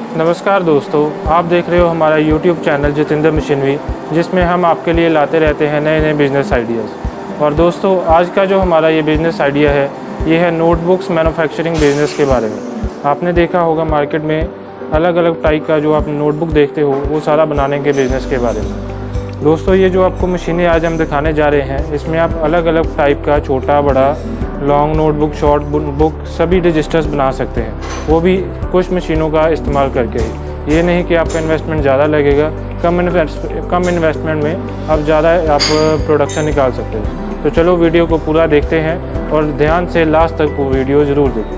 नमस्कार दोस्तों, आप देख रहे हो हमारा YouTube चैनल जितेंद्र मशीनरी, जिसमें हम आपके लिए लाते रहते हैं नए नए बिज़नेस आइडियाज़। और दोस्तों, आज का जो हमारा ये बिज़नेस आइडिया है, ये है नोटबुक्स मैन्युफैक्चरिंग बिज़नेस के बारे में। आपने देखा होगा मार्केट में अलग अलग टाइप का जो आप नोटबुक देखते हो, वो सारा बनाने के बिज़नेस के बारे में। दोस्तों, ये जो आपको मशीनें आज हम दिखाने जा रहे हैं, इसमें आप अलग अलग टाइप का छोटा बड़ा लॉन्ग नोटबुक, शॉर्ट बुक सभी रजिस्टर्स बना सकते हैं, वो भी कुछ मशीनों का इस्तेमाल करके ही। ये नहीं कि आपका इन्वेस्टमेंट ज़्यादा लगेगा, कम इन्वेस्टमेंट में आप ज़्यादा प्रोडक्शन निकाल सकते हैं। तो चलो वीडियो को पूरा देखते हैं और ध्यान से लास्ट तक वो वीडियो ज़रूर देखें।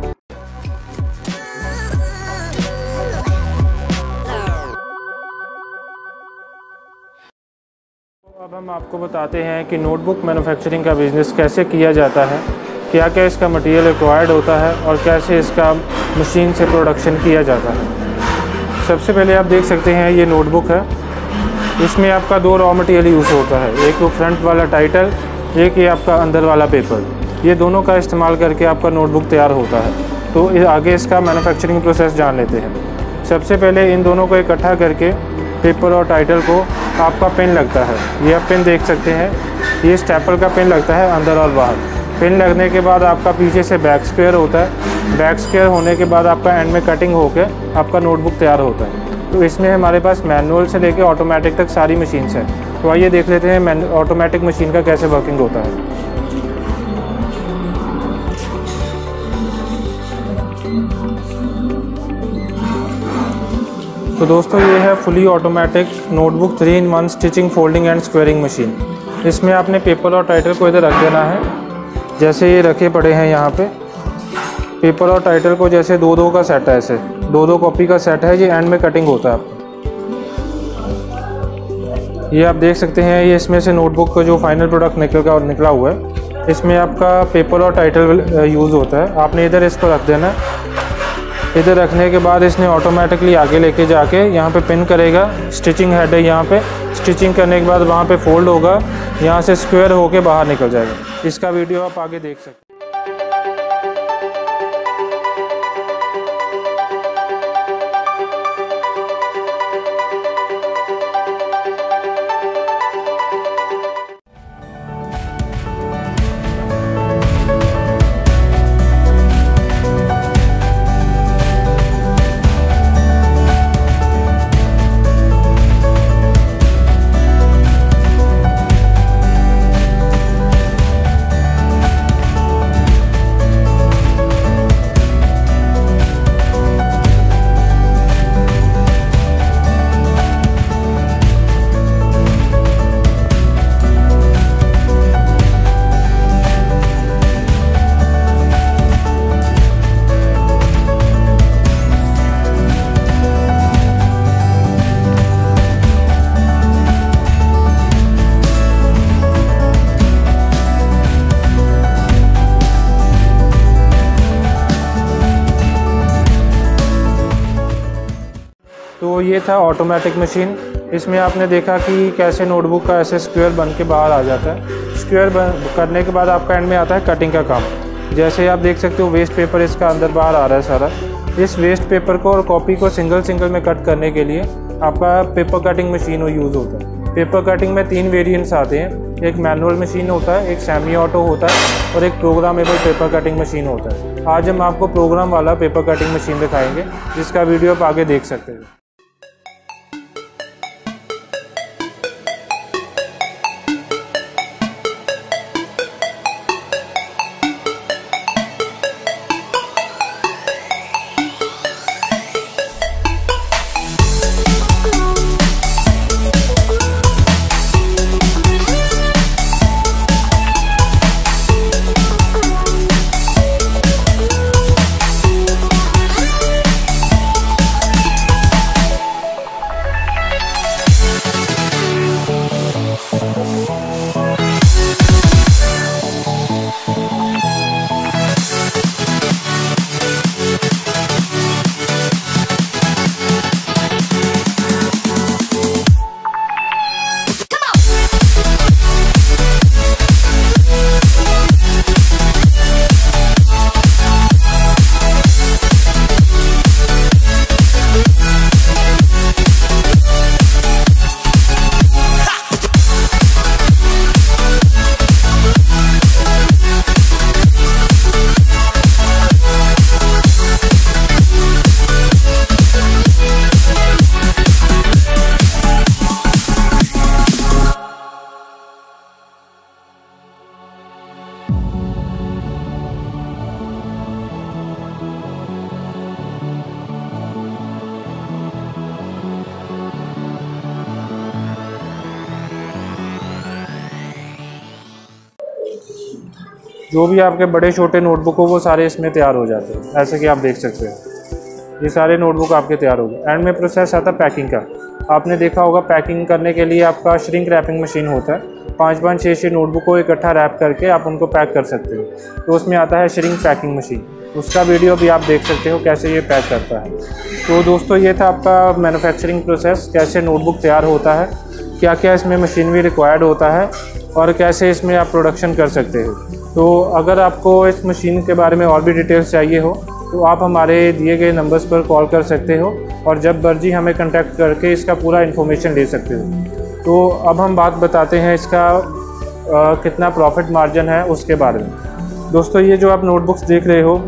अब हम आपको बताते हैं कि नोटबुक मैन्युफैक्चरिंग का बिज़नेस कैसे किया जाता है, क्या क्या इसका मटेरियल रिक्वायर्ड होता है और कैसे इसका मशीन से प्रोडक्शन किया जाता है। सबसे पहले आप देख सकते हैं ये नोटबुक है। इसमें आपका दो रॉ मटेरियल यूज़ होता है, एक तो फ्रंट वाला टाइटल, एक ये आपका अंदर वाला पेपर। ये दोनों का इस्तेमाल करके आपका नोटबुक तैयार होता है। तो आगे इसका मैन्युफैक्चरिंग प्रोसेस जान लेते हैं। सबसे पहले इन दोनों को इकट्ठा करके पेपर और टाइटल को आपका पेन लगता है। ये आप पेन देख सकते हैं, ये स्टेपल का पेन लगता है अंदर और बाहर। पेन लगने के बाद आपका पीछे से बैक स्क्वायर होता है। बैक स्क्वायर होने के बाद आपका एंड में कटिंग होकर आपका नोटबुक तैयार होता है। तो इसमें हमारे पास मैनुअल से लेकर ऑटोमेटिक तक सारी मशीन्स हैं। तो आइए देख लेते हैं ऑटोमेटिक मशीन का कैसे वर्किंग होता है। तो दोस्तों, ये है fully automatic notebook 3-in-1 stitching, folding and squaring machine. इसमें आपने पेपर और टाइटल को इधर रख देना है, जैसे ये रखे पड़े हैं यहाँ पे। पेपर और टाइटल को जैसे दो दो का सेट है, ऐसे दो दो कॉपी का सेट है। ये एंड में कटिंग होता है आपका। ये आप देख सकते हैं, ये इसमें से नोटबुक का जो फाइनल प्रोडक्ट निकला हुआ है, इसमें आपका पेपर और टाइटल यूज़ होता है। आपने इधर इसको रख देना है। इधर रखने के बाद इसने ऑटोमेटिकली आगे लेके जाके यहाँ पे पिन करेगा। स्टिचिंग हेड है यहाँ पे। स्टिचिंग करने के बाद वहाँ पे फोल्ड होगा, यहाँ से स्क्वायर होके बाहर निकल जाएगा। इसका वीडियो आप आगे देख सकते हैं। तो ये था ऑटोमेटिक मशीन। इसमें आपने देखा कि कैसे नोटबुक का ऐसे स्क्वायर बन के बाहर आ जाता है। स्क्वायर करने के बाद आपका एंड में आता है कटिंग का काम। जैसे आप देख सकते हो, वेस्ट पेपर इसका अंदर बाहर आ रहा है सारा। इस वेस्ट पेपर को और कॉपी को सिंगल में कट करने के लिए आपका पेपर कटिंग मशीन यूज़ होता है। पेपर कटिंग में 3 वेरिएंट्स आते हैं। एक मैनुअल मशीन होता है, एक सेमी ऑटो होता है और एक प्रोग्रामेबल पेपर कटिंग मशीन होता है। आज हम आपको प्रोग्राम वाला पेपर कटिंग मशीन दिखाएंगे, जिसका वीडियो आप आगे देख सकते हैं। जो भी आपके बड़े छोटे नोटबुक हो वो सारे इसमें तैयार हो जाते हैं। ऐसे कि आप देख सकते हैं ये सारे नोटबुक आपके तैयार हो गए। एंड में प्रोसेस आता है पैकिंग का। आपने देखा होगा पैकिंग करने के लिए आपका श्रिंक रैपिंग मशीन होता है। 5-5, 6-6 नोटबुक को इकट्ठा रैप करके आप उनको पैक कर सकते हो, तो उसमें आता है श्रिंक पैकिंग मशीन। उसका वीडियो भी आप देख सकते हो कैसे ये पैक करता है। तो दोस्तों ये था आपका मैन्युफैक्चरिंग प्रोसेस, कैसे नोटबुक तैयार होता है, क्या क्या इसमें मशीनरी रिक्वायर्ड होता है और कैसे इसमें आप प्रोडक्शन कर सकते हो। तो अगर आपको इस मशीन के बारे में और भी डिटेल्स चाहिए हो तो आप हमारे दिए गए नंबर्स पर कॉल कर सकते हो और जब मर्जी हमें कांटेक्ट करके इसका पूरा इन्फॉर्मेशन ले सकते हो। तो अब हम बात बताते हैं इसका कितना प्रॉफिट मार्जिन है उसके बारे में। दोस्तों ये जो आप नोटबुक्स देख रहे हो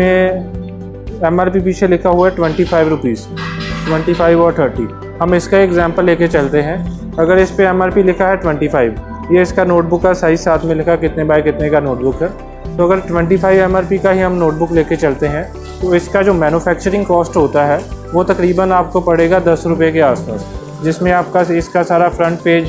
इसमें MRP पीछे लिखा हुआ है 25 रुपीज़, 25 और 30। हम इसका एग्जांपल लेके चलते हैं। अगर इस पे MRP लिखा है 25, ये इसका नोटबुक का साइज़ साथ में लिखा कितने बाय कितने का नोटबुक है। तो अगर 25 MRP का ही हम नोटबुक लेके चलते हैं तो इसका जो मैन्युफैक्चरिंग कॉस्ट होता है वो तकरीबन आपको पड़ेगा 10 रुपये के आसपास, जिसमें आपका इसका सारा फ्रंट पेज,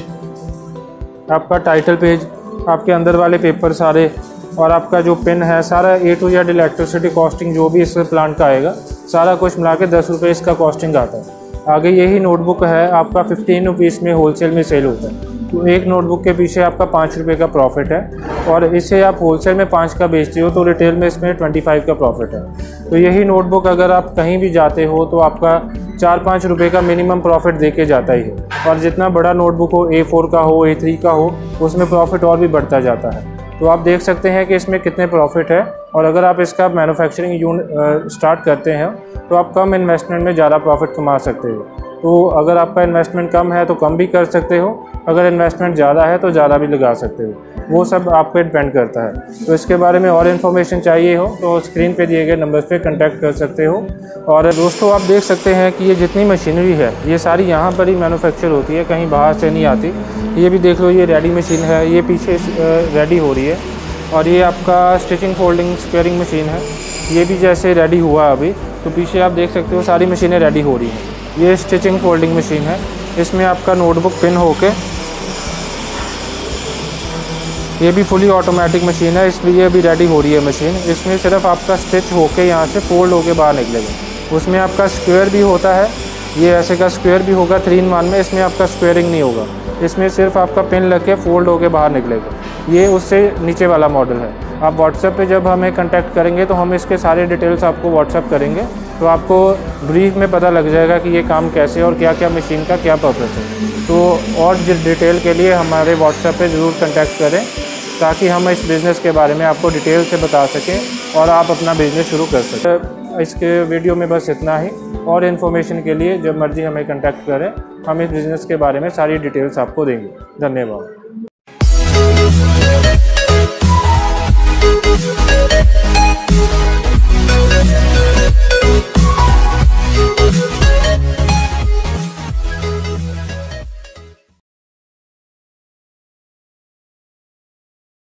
आपका टाइटल पेज, आपके अंदर वाले पेपर सारे और आपका जो पेन है सारा A to Z electricity costing जो भी इस प्लांट का आएगा सारा कुछ मिला के 10 रुपये इसका कॉस्टिंग आता है। आगे यही नोटबुक है आपका 15 रुपीज़ में होलसेल में सेल होता है। तो एक नोटबुक के पीछे आपका 5 रुपये का प्रॉफिट है और इसे आप होलसेल में 5 का बेचते हो तो रिटेल में इसमें 25 का प्रॉफिट है। तो यही नोटबुक अगर आप कहीं भी जाते हो तो आपका 4-5 रुपये का मिनिमम प्रॉफिट दे के जाता ही है। और जितना बड़ा नोटबुक हो, A4 का हो, A3 का हो, उसमें प्रॉफिट और भी बढ़ता जाता है। तो आप देख सकते हैं कि इसमें कितने प्रॉफिट है। और अगर आप इसका मैन्युफैक्चरिंग स्टार्ट करते हैं तो आप कम इन्वेस्टमेंट में ज़्यादा प्रॉफिट कमा सकते हो। तो अगर आपका इन्वेस्टमेंट कम है तो कम भी कर सकते हो, अगर इन्वेस्टमेंट ज़्यादा है तो ज़्यादा भी लगा सकते हो, वो सब आप पे डिपेंड करता है। तो इसके बारे में और इन्फॉर्मेशन चाहिए हो तो स्क्रीन पे दिए गए नंबर्स पे कांटेक्ट कर सकते हो। और दोस्तों आप देख सकते हैं कि ये जितनी मशीनरी है ये सारी यहाँ पर ही मैन्युफैक्चर होती है, कहीं बाहर से नहीं आती। ये भी देख लो, ये रेडी मशीन है, ये पीछे रेडी हो रही है। और ये आपका स्टिचिंग फोल्डिंग स्क्वेयरिंग मशीन है, ये भी जैसे रेडी हुआ अभी। तो पीछे आप देख सकते हो सारी मशीनें रेडी हो रही हैं। ये स्टिचिंग फोल्डिंग मशीन है, इसमें आपका नोटबुक पिन होके, ये भी फुली ऑटोमेटिक मशीन है इसलिए अभी रेडी हो रही है मशीन। इसमें सिर्फ आपका स्टिच होके यहाँ से फोल्ड होके बाहर निकलेगा। उसमें आपका स्क्वायर भी होता है, ये ऐसे का स्क्वायर भी होगा 3 in 1 में। इसमें आपका स्क्वेयरिंग नहीं होगा, इसमें सिर्फ आपका पिन लग के फोल्ड होके बाहर निकलेगा। ये उससे नीचे वाला मॉडल है। आप व्हाट्सएप पे जब हमें कांटेक्ट करेंगे तो हम इसके सारे डिटेल्स आपको व्हाट्सएप करेंगे, तो आपको ब्रीफ में पता लग जाएगा कि ये काम कैसे और क्या क्या मशीन का क्या पर्पस है। तो और डिटेल के लिए हमारे व्हाट्सएप पे ज़रूर कांटेक्ट करें ताकि हम इस बिज़नेस के बारे में आपको डिटेल से बता सकें और आप अपना बिज़नेस शुरू कर सकें। इसके वीडियो में बस इतना ही। और इन्फॉर्मेशन के लिए जब मर्ज़ी हमें कांटेक्ट करें, हम इस बिज़नेस के बारे में सारी डिटेल्स आपको देंगे। धन्यवाद। Yeah.